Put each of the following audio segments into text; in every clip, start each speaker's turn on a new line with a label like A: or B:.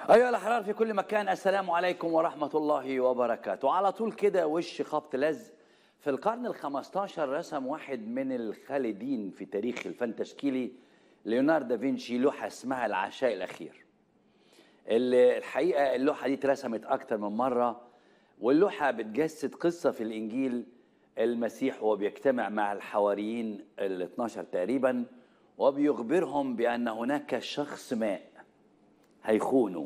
A: أيها الأحرار في كل مكان، السلام عليكم ورحمة الله وبركاته. على طول كده وش خبط لزق. في القرن ال15 رسم واحد من الخالدين في تاريخ الفن التشكيلي ليوناردو دافنشي لوحة اسمها العشاء الأخير. الحقيقة اللوحة دي اترسمت أكتر من مرة، واللوحة بتجسد قصة في الإنجيل. المسيح وهو بيجتمع مع الحواريين ال12 تقريبا، وبيخبرهم بأن هناك شخص ما هيخونه.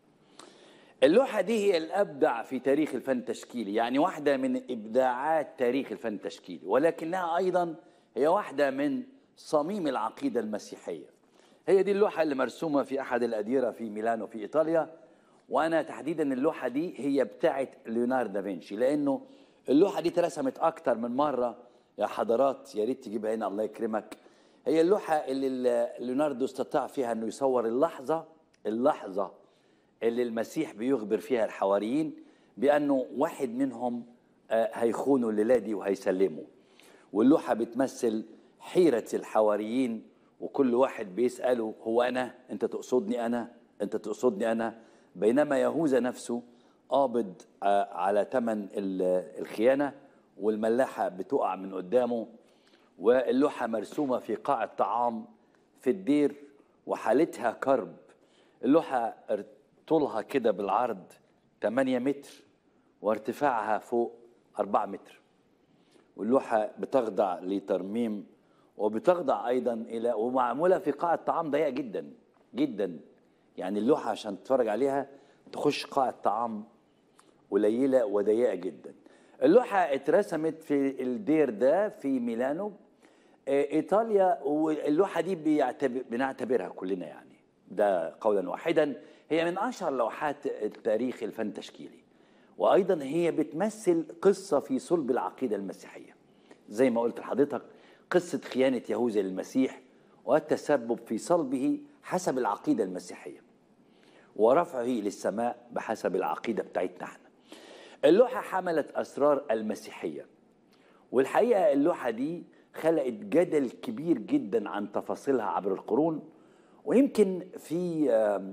A: اللوحة دي هي الأبدع في تاريخ الفن التشكيلي، يعني واحدة من إبداعات تاريخ الفن التشكيلي، ولكنها أيضا هي واحدة من صميم العقيدة المسيحية. هي دي اللوحة اللي مرسومة في أحد الأديرة في ميلانو في إيطاليا، وأنا تحديدا اللوحة دي هي بتاعت ليوناردو دافنشي، لأنه اللوحة دي اترسمت أكتر من مرة يا حضرات، يا ريت تجيبها هنا الله يكرمك. هي اللوحة اللي ليوناردو استطاع فيها أنه يصور اللحظة اللي المسيح بيخبر فيها الحواريين بأنه واحد منهم هيخونوا الليلة دي وهيسلموا. واللوحة بتمثل حيرة الحواريين، وكل واحد بيسأله هو أنا؟ أنت تقصدني أنا؟ أنت تقصدني أنا؟ بينما يهوذا نفسه قابض على ثمن الخيانة، والملاحة بتقع من قدامه. واللوحة مرسومة في قاع الطعام في الدير، وحالتها كرب. اللوحة طولها كده بالعرض 8 متر، وارتفاعها فوق 4 متر. واللوحة بتخضع لترميم، وبتخضع أيضا إلى، ومعمولة في قاع الطعام ضيق جدا جدا. يعني اللوحة عشان تتفرج عليها تخش قاع الطعام قليلة وضيقة جدا. اللوحة اترسمت في الدير ده في ميلانو إيطاليا، واللوحة دي بنعتبرها كلنا يعني ده قولا واحدا هي من أشهر لوحات التاريخ الفن التشكيلي، وأيضا هي بتمثل قصة في صلب العقيدة المسيحية. زي ما قلت لحضرتك، قصة خيانة يهوذا للمسيح والتسبب في صلبه حسب العقيدة المسيحية، ورفعه للسماء بحسب العقيدة بتاعتنا احنا. اللوحة حملت أسرار المسيحية، والحقيقة اللوحة دي خلقت جدل كبير جدا عن تفاصيلها عبر القرون. ويمكن في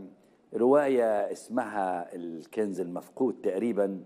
A: رواية اسمها الكنز المفقود تقريبا،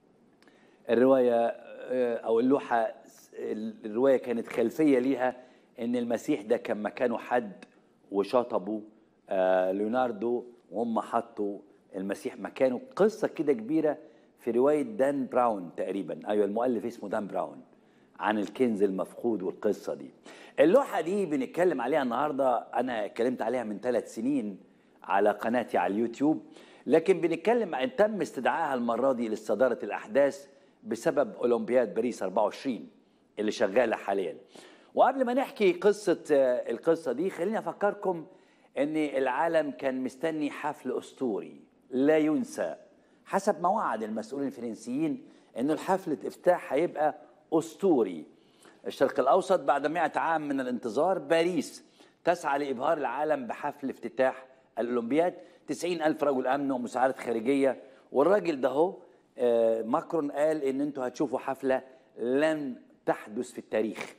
A: الرواية أو اللوحة، الرواية كانت خلفية ليها إن المسيح ده كان مكانه حد وشطبوا ليوناردو، وهم حطوا المسيح مكانه. قصة كده كبيرة في رواية دان براون تقريبا، أيوة المؤلف اسمه دان براون، عن الكنز المفقود والقصة دي. اللوحة دي بنتكلم عليها النهاردة، أنا اتكلمت عليها من 3 سنين على قناتي على اليوتيوب، لكن بنتكلم عن تم استدعائها المرة دي لاستدارة الأحداث بسبب أولمبياد باريس 24 اللي شغالة حاليا. وقبل ما نحكي القصة دي، خليني أفكركم أن العالم كان مستني حفل أسطوري لا ينسى، حسب ما وعد المسؤولين الفرنسيين أن الحفل افتتاح هيبقى أسطوري. الشرق الأوسط بعد 100 عام من الانتظار، باريس تسعى لإبهار العالم بحفل افتتاح الأولمبياد. 90,000 رجل أمن ومساعدات خارجية، والراجل ده هو ماكرون قال إن أنتوا هتشوفوا حفلة لن تحدث في التاريخ.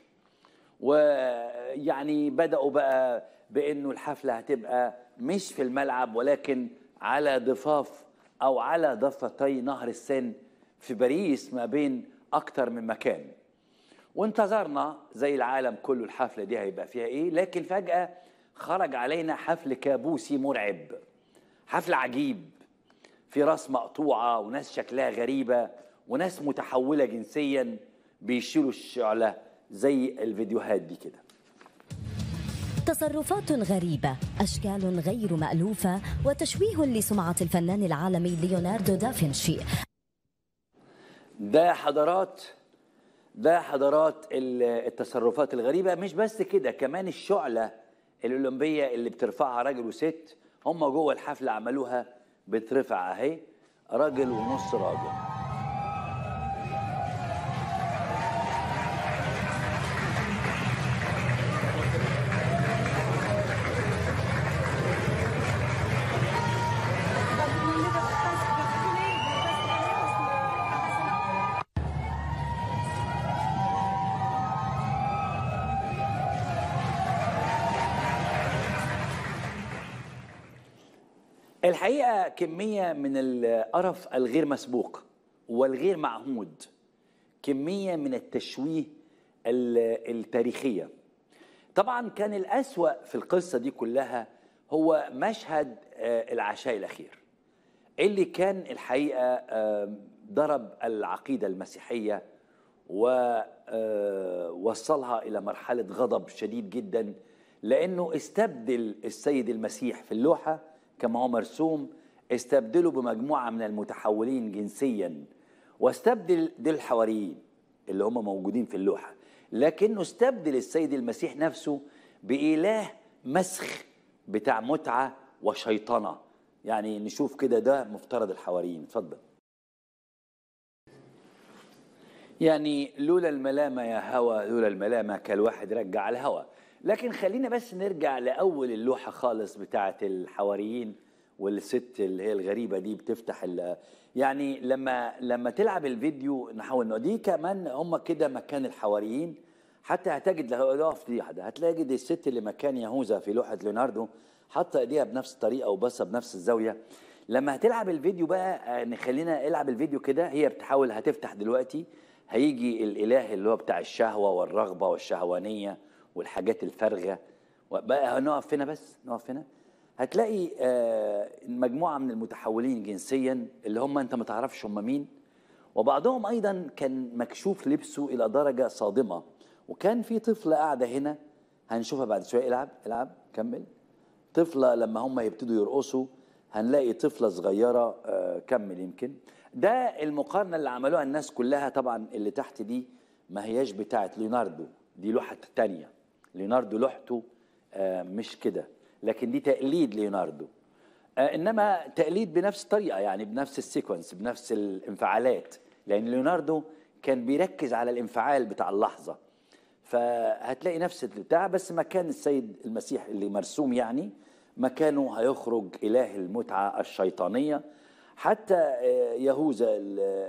A: ويعني بدأوا بقى بأنه الحفلة هتبقى مش في الملعب، ولكن على ضفاف أو على ضفتي نهر السن في باريس، ما بين أكتر من مكان. وانتظرنا زي العالم كله الحفلة دي هيبقى فيها إيه، لكن فجأة خرج علينا حفل كابوسي مرعب، حفل عجيب في راس مقطوعة وناس شكلها غريبة وناس متحولة جنسيا بيشيلوا الشعلة زي الفيديوهات دي كده.
B: تصرفات غريبة، أشكال غير مألوفة، وتشويه لسمعة الفنان العالمي ليوناردو دافنشي.
A: ده حضارات التصرفات الغريبة. مش بس كده، كمان الشعلة الأولمبية اللي بترفعها راجل وست، هم جوه الحفلة عملوها بترفع اهي، راجل ونص راجل. الحقيقة كمية من القرف الغير مسبوق والغير معهود، كمية من التشويه التاريخية. طبعا كان الأسوأ في القصة دي كلها هو مشهد العشاء الأخير اللي كان الحقيقة ضرب العقيدة المسيحية ووصلها إلى مرحلة غضب شديد جدا، لأنه استبدل السيد المسيح في اللوحة كما هو مرسوم، استبدله بمجموعة من المتحولين جنسيا، واستبدل دول الحواريين اللي هم موجودين في اللوحة، لكنه استبدل السيد المسيح نفسه بإله مسخ بتاع متعة وشيطنة. يعني نشوف كده ده مفترض الحواريين. اتفضل. يعني لولا الملامة يا هوى، لولا الملامة كالواحد رجع الهوى. لكن خلينا بس نرجع لأول اللوحة خالص بتاعة الحواريين، والست اللي هي الغريبة دي بتفتح يعني لما تلعب الفيديو نحاول دي كمان هم كده مكان الحواريين، حتى هتجد هتلاقي الست اللي مكان يهوذا في لوحة ليوناردو حاطة ايديها بنفس الطريقة وبصة بنفس الزاوية. لما هتلعب الفيديو بقى نخلينا العب الفيديو كده، هي بتحاول هتفتح دلوقتي، هيجي الإله اللي هو بتاع الشهوة والرغبة والشهوانية والحاجات الفارغة. بقى نقف هنا، بس نقف هنا، هتلاقي مجموعة من المتحولين جنسيا اللي هم انت ما تعرفش هم مين، وبعضهم ايضا كان مكشوف لبسه الى درجة صادمة. وكان في طفلة قاعدة هنا هنشوفها بعد شوية. العب كمل. طفلة لما هم يبتدوا يرقصوا هنلاقي طفلة صغيرة. كمل. يمكن ده المقارنة اللي عملوها الناس كلها. طبعا اللي تحت دي ما هياش بتاعت ليوناردو، دي لوحة تانية. ليوناردو لوحته مش كده، لكن دي تقليد ليوناردو، انما تقليد بنفس الطريقه، يعني بنفس السيكونس، بنفس الانفعالات، لان ليوناردو كان بيركز على الانفعال بتاع اللحظه. فهتلاقي نفس البتاع، بس مكان السيد المسيح اللي مرسوم يعني مكانه هيخرج اله المتعه الشيطانيه. حتى يهوذا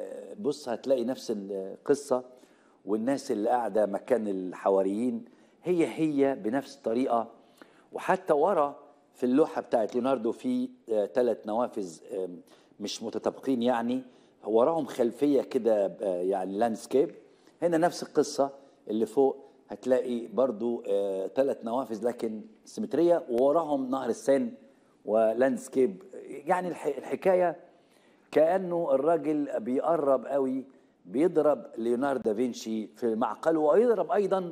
A: بص هتلاقي نفس القصه، والناس اللي قاعده مكان الحواريين هي بنفس الطريقه. وحتى ورا في اللوحة بتاعت ليوناردو في 3 نوافذ مش متطابقين، يعني وراهم خلفية كده يعني لاندسكيب. هنا نفس القصة، اللي فوق هتلاقي برضو 3 نوافذ لكن سيمترية، ووراهم نهر السين ولاندسكيب. يعني الحكاية كأنه الراجل بيقرب قوي، بيضرب ليوناردو دافنشي في معقله، ويضرب أيضا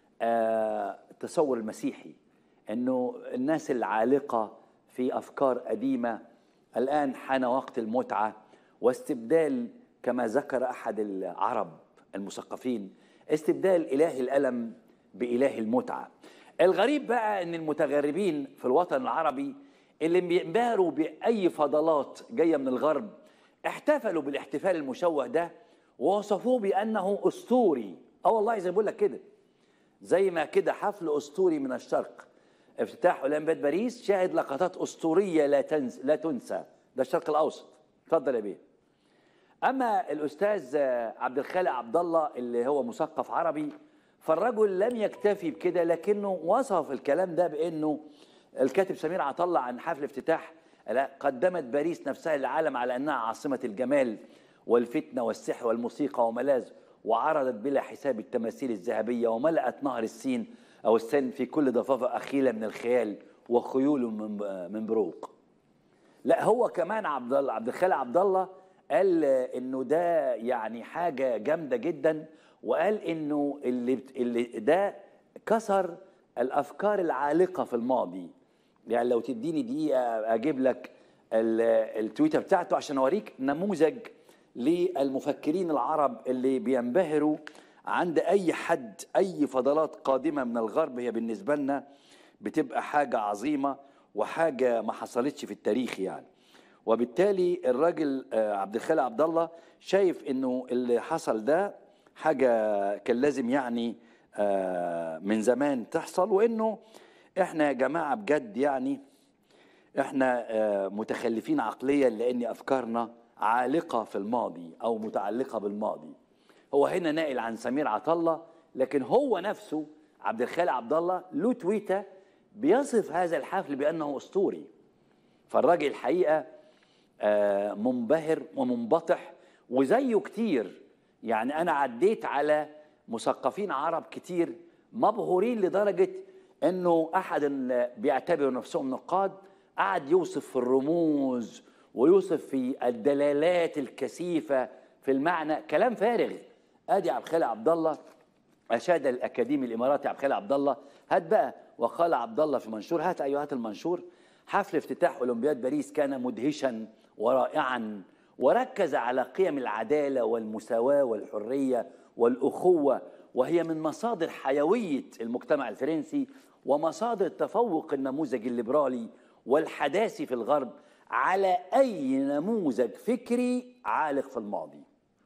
A: التصور المسيحي، انه الناس العالقه في افكار قديمه الان حان وقت المتعه واستبدال، كما ذكر احد العرب المثقفين، استبدال اله الالم باله المتعه. الغريب بقى ان المتغربين في الوطن العربي اللي بينبهروا باي فضلات جايه من الغرب احتفلوا بالاحتفال المشوه ده ووصفوه بانه اسطوري. والله زي ما بقول لك كده، زي ما كده حفل اسطوري من الشرق، افتتاح اولمبياد باريس شاهد لقطات اسطوريه لا تنسى. ده الشرق الاوسط. اتفضل يا بيه. اما الاستاذ عبد الخالق عبد الله اللي هو مثقف عربي، فالرجل لم يكتفي بكده، لكنه وصف الكلام ده بانه الكاتب سمير عطله عن حفل افتتاح قدمت باريس نفسها للعالم على انها عاصمه الجمال والفتنه والسحر والموسيقى وملاذ، وعرضت بلا حساب التماثيل الذهبيه، وملأت نهر السين أو السن في كل ضفافة أخيلة من الخيال وخيول من بروق. لا، هو كمان عبد الخالق عبد الله قال إنه ده يعني حاجة جامدة جدا، وقال إنه اللي ده كسر الأفكار العالقة في الماضي. يعني لو تديني دقيقة أجيب لك التويتر بتاعته عشان أوريك نموذج للمفكرين العرب اللي بينبهروا عند أي حد. أي فضلات قادمة من الغرب هي بالنسبة لنا بتبقى حاجة عظيمة وحاجة ما حصلتش في التاريخ يعني. وبالتالي الراجل عبد الخالق عبد الله شايف إنه اللي حصل ده حاجة كان لازم يعني من زمان تحصل، وإنه إحنا يا جماعة بجد يعني إحنا متخلفين عقليا، لأن أفكارنا عالقة في الماضي أو متعلقة بالماضي. هو هنا ناقل عن سمير عطله، لكن هو نفسه عبد الخالق عبد الله له تويته بيصف هذا الحفل بانه اسطوري. فالراجل الحقيقة منبهر ومنبطح، وزيه كتير. يعني أنا عديت على مثقفين عرب كتير مبهورين لدرجة أنه أحد بيعتبروا نفسهم نقاد قعد يوصف في الرموز ويوصف في الدلالات الكثيفة في المعنى، كلام فارغ. ادي عبد الخالق عبد الله اشاد الاكاديمي الاماراتي عبد الخالق عبد الله. هات بقى وقال عبد الله في منشور، هات ايها المنشور: حفل افتتاح اولمبياد باريس كان مدهشا ورائعا، وركز على قيم العداله والمساواه والحريه والاخوه، وهي من مصادر حيويه المجتمع الفرنسي ومصادر تفوق النموذج الليبرالي والحداثي في الغرب على اي نموذج فكري عالق في الماضي.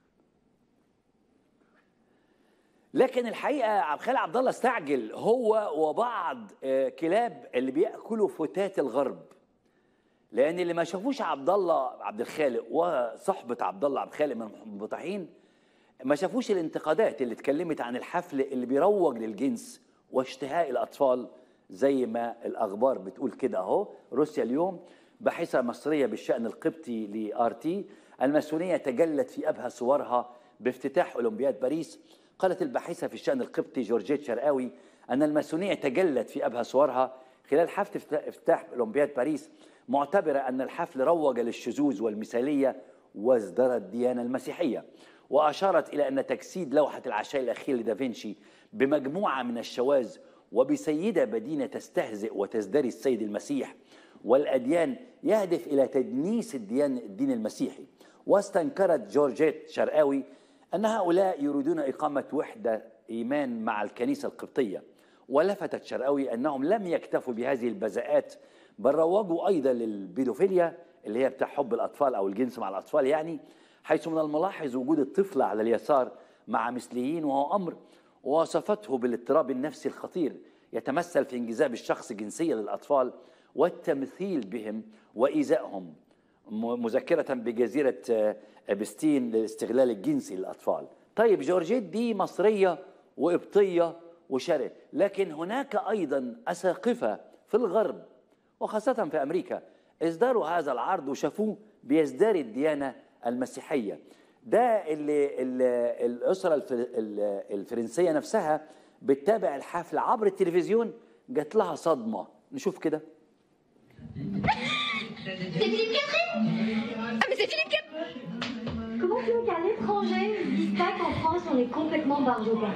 A: لكن الحقيقه عبد الخالق عبد الله استعجل هو وبعض كلاب اللي بياكلوا فتات الغرب، لان اللي ما شافوش عبد الله عبد الخالق وصحبه عبد الله عبد الخالق من المنبطحين ما شافوش الانتقادات اللي اتكلمت عن الحفل اللي بيروج للجنس واشتهاء الاطفال، زي ما الاخبار بتقول كده اهو. روسيا اليوم: باحثه مصريه بالشان القبطي لRT: الماسونيه تجلت في ابهى صورها بافتتاح اولمبياد باريس. قالت الباحثه في الشان القبطي جورجيت شرقاوي ان الماسونيه تجلت في ابهى صورها خلال حفل افتتاح اولمبياد باريس، معتبره ان الحفل روج للشذوذ والمثاليه وازدرى الديانه المسيحيه. واشارت الى ان تجسيد لوحه العشاء الاخير لدافنشي بمجموعه من الشواذ وبسيده بدينه تستهزئ وتزدري السيد المسيح والاديان يهدف الى تدنيس الدين المسيحي. واستنكرت جورجيت شرقاوي أن هؤلاء يريدون إقامة وحدة إيمان مع الكنيسة القبطية. ولفتت شرقاوي أنهم لم يكتفوا بهذه البذاءات، بل روجوا أيضا للبيدوفيليا اللي هي بتاع حب الأطفال أو الجنس مع الأطفال، يعني حيث من الملاحظ وجود الطفل على اليسار مع مثليين، وهو أمر وصفته بالاضطراب النفسي الخطير يتمثل في انجذاب الشخص جنسيا للأطفال والتمثيل بهم وإيذائهم، مذكرة بجزيرة ابستين للاستغلال الجنسي للأطفال. طيب جورجيت دي مصرية وقبطية وشرق، لكن هناك أيضا أساقفة في الغرب وخاصة في أمريكا إصداروا هذا العرض وشافوه بيزدري الديانة المسيحية. ده اللي الأسرة الفرنسية نفسها بتتابع الحفل عبر التلفزيون جات لها صدمة. نشوف كده.
C: C'est Philippe Catherine. Ah mais c'est Philippe Catherine. Comment tu veux qu'un étranger ne dise pas qu'en France on est complètement barjobin?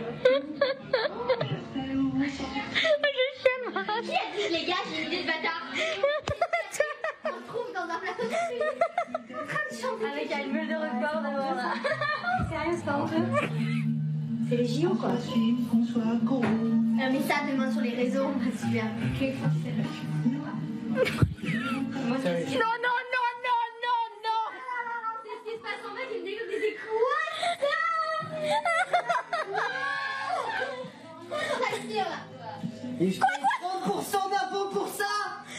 C: Je chiale moi. Qui a dit les gars, j'ai une idée de bâtard? On se trouve dans un plateau de en train de chanter avec une meule de record devant là. Sérieux, c'est pas honteux? C'est les JO quoi. Non mais ça demain sur les réseaux, on va se faire non, non, non, non, non, non. C'est ce qui se passe en fait, il me dégoûte des quoi? On va le dire là. Quoi 30% d'impôt pour ça?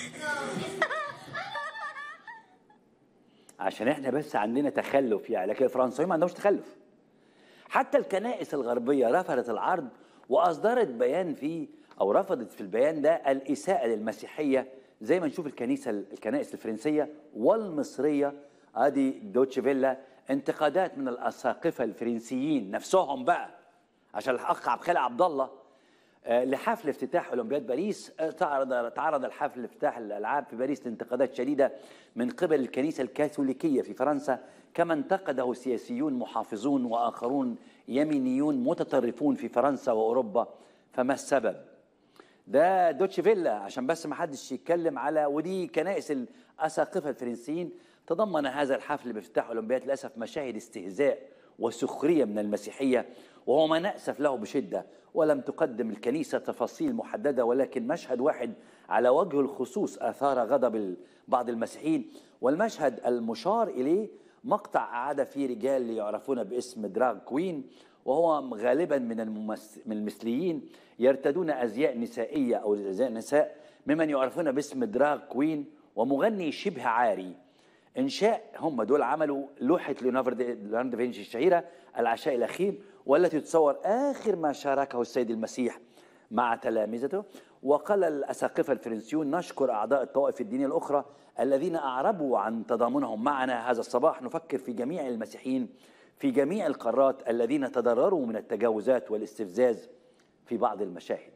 A: عشان احنا بس عندنا تخلف يعني، لكن الفرنسيين ما عندهمش تخلف. حتى الكنائس الغربية رفضت العرض وأصدرت بيان فيه أو رفضت في البيان ده الإساءة للمسيحية، زي ما نشوف الكنائس الفرنسية والمصرية. ادي دوتش فيلا انتقادات من الاساقفه الفرنسيين نفسهم بقى، عشان الاخ عبد الخالق عبد الله لحفل افتتاح اولمبياد باريس. تعرض الحفل افتتاح الالعاب في باريس لانتقادات شديده من قبل الكنيسه الكاثوليكيه في فرنسا، كما انتقده سياسيون محافظون واخرون يمينيون متطرفون في فرنسا واوروبا. فما السبب؟ ده دوتش فيلا عشان بس ما حدش يتكلم على، ودي كنائس الاساقفه الفرنسيين. تضمن هذا الحفل بافتتاح اولمبياد للاسف مشاهد استهزاء وسخريه من المسيحيه، وهو ما نأسف له بشده. ولم تقدم الكنيسه تفاصيل محدده، ولكن مشهد واحد على وجه الخصوص اثار غضب بعض المسيحيين، والمشهد المشار اليه مقطع اعاد فيه رجال يعرفون باسم دراغ كوين، وهو غالبا من المثليين يرتدون ازياء نسائيه او ازياء نساء ممن يعرفون باسم دراغ كوين، ومغني شبه عاري. انشاء هم دول عملوا لوحه ليوناردو دافنشي الشهيره العشاء الاخير، والتي تصور اخر ما شاركه السيد المسيح مع تلامذته. وقال الأساقفة الفرنسيون: نشكر أعضاء الطوائف الدينية الأخرى الذين أعربوا عن تضامنهم معنا هذا الصباح. نفكر في جميع المسيحيين في جميع القارات الذين تضرروا من التجاوزات والاستفزاز في بعض المشاهد.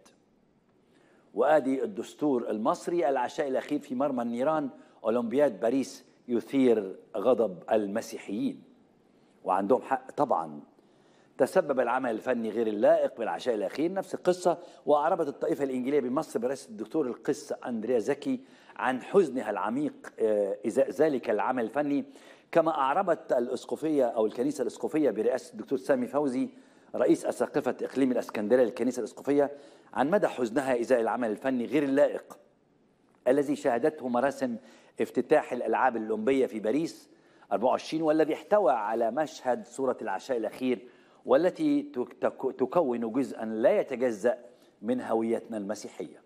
A: وآدي الدستور المصري: العشاء الأخير في مرمى النيران، أولمبياد باريس يثير غضب المسيحيين. وعندهم حق طبعا. تسبب العمل الفني غير اللائق بالعشاء الأخير، نفس القصة. وأعربت الطائفة الإنجيلية بمصر برئاسة الدكتور القس أندريا زكي عن حزنها العميق إزاء ذلك العمل الفني، كما أعربت الأسقفية أو الكنيسة الأسقفية برئاسة الدكتور سامي فوزي رئيس أساقفة إقليم الإسكندرية للكنيسة الأسقفية عن مدى حزنها إزاء العمل الفني غير اللائق الذي شهدته مراسم افتتاح الألعاب الأولمبية في باريس 24، والذي احتوى على مشهد صورة العشاء الأخير، والتي تكون جزءا لا يتجزأ من هويتنا المسيحية.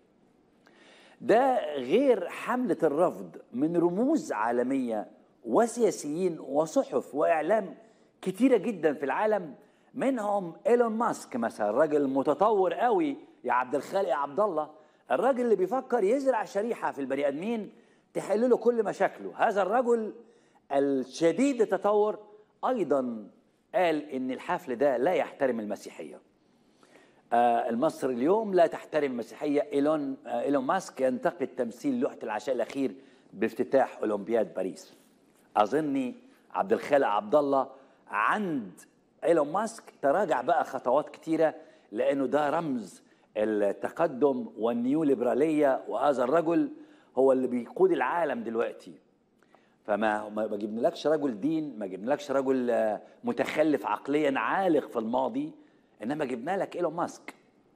A: ده غير حملة الرفض من رموز عالمية وسياسيين وصحف وإعلام كتيرة جدا في العالم، منهم إيلون ماسك مثلا، الراجل المتطور قوي يا عبد الخالق عبد الله، الراجل اللي بيفكر يزرع شريحة في البني آدمين تحل له كل مشاكله. هذا الرجل الشديد التطور أيضا قال إن الحفل ده لا يحترم المسيحية. المصر اليوم لا تحترم المسيحية. إيلون ماسك ينتقد تمثيل لوحة العشاء الأخير بافتتاح أولمبياد باريس. أظني عبد الخالق عبد الله عند إيلون ماسك تراجع بقى خطوات كتيرة، لأنه ده رمز التقدم والنيو ليبرالية، وهذا الرجل هو اللي بيقود العالم دلوقتي. فما جبنالكش رجل دين، ما جبنالكش رجل متخلف عقليا عالق في الماضي، انما جبنا لك ايلون ماسك.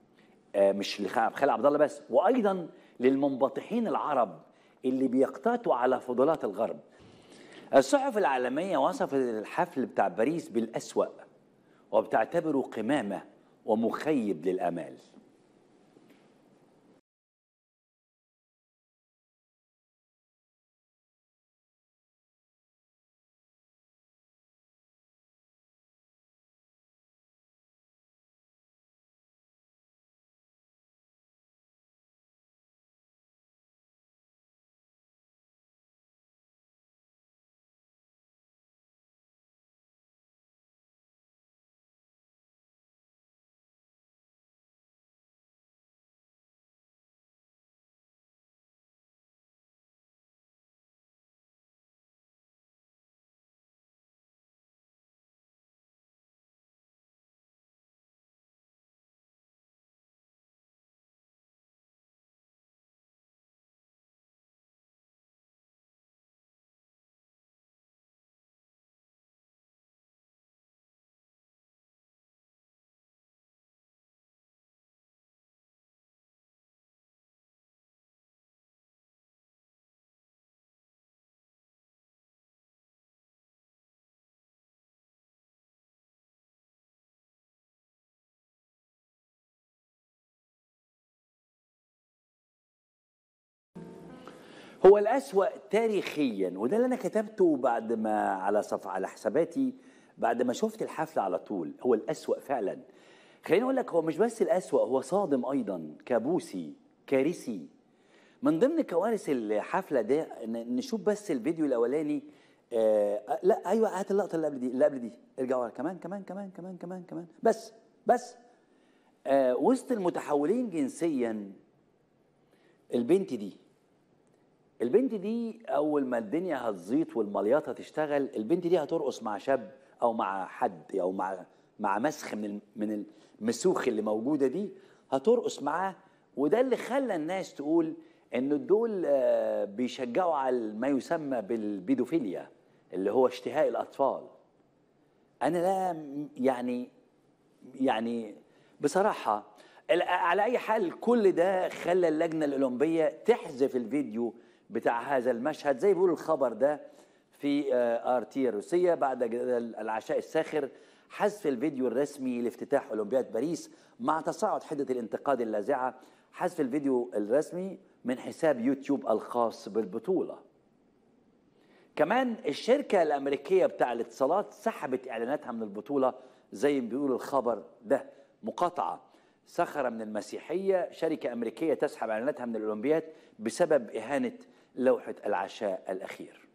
A: مش لخالد عبد الله بس، وايضا للمنبطحين العرب اللي بيقتاتوا على فضولات الغرب. الصحف العالميه وصفت الحفل بتاع باريس بالأسوأ، وبتعتبره قمامه ومخيب للامال. هو الأسوأ تاريخيا، وده اللي أنا كتبته بعد ما على حساباتي بعد ما شفت الحفل على طول. هو الأسوأ فعلا. خليني أقول لك، هو مش بس الأسوأ، هو صادم أيضا، كابوسي، كارثي. من ضمن كوارث الحفلة ده نشوف بس الفيديو الأولاني. لا أيوة، هات اللقطة اللي قبل دي، ارجع ورا كمان كمان كمان كمان كمان كمان، بس وسط المتحولين جنسيا البنت دي أول ما الدنيا هتزيط والمليطة تشتغل، البنت دي هترقص مع شاب أو مع حد أو مع مسخ من المسوخ اللي موجودة دي، هترقص معاه. وده اللي خلى الناس تقول إنه دول بيشجعوا على ما يسمى بالبيدوفيليا، اللي هو اشتهاء الأطفال. أنا لا يعني بصراحة، على أي حال كل ده خلى اللجنة الأولمبية تحذف الفيديو بتاع هذا المشهد. زي بيقول الخبر ده في RT الروسية بعد العشاء الساخر، حذف الفيديو الرسمي لافتتاح أولمبياد باريس مع تصاعد حدة الانتقاد اللاذعة. حذف الفيديو الرسمي من حساب يوتيوب الخاص بالبطولة. كمان الشركة الأمريكية بتاع الاتصالات سحبت إعلاناتها من البطولة، زي ما بيقول الخبر ده، مقاطعة. سخر من المسيحية، شركة أمريكية تسحب إعلاناتها من الأولمبياد بسبب إهانة لوحة العشاء الأخير.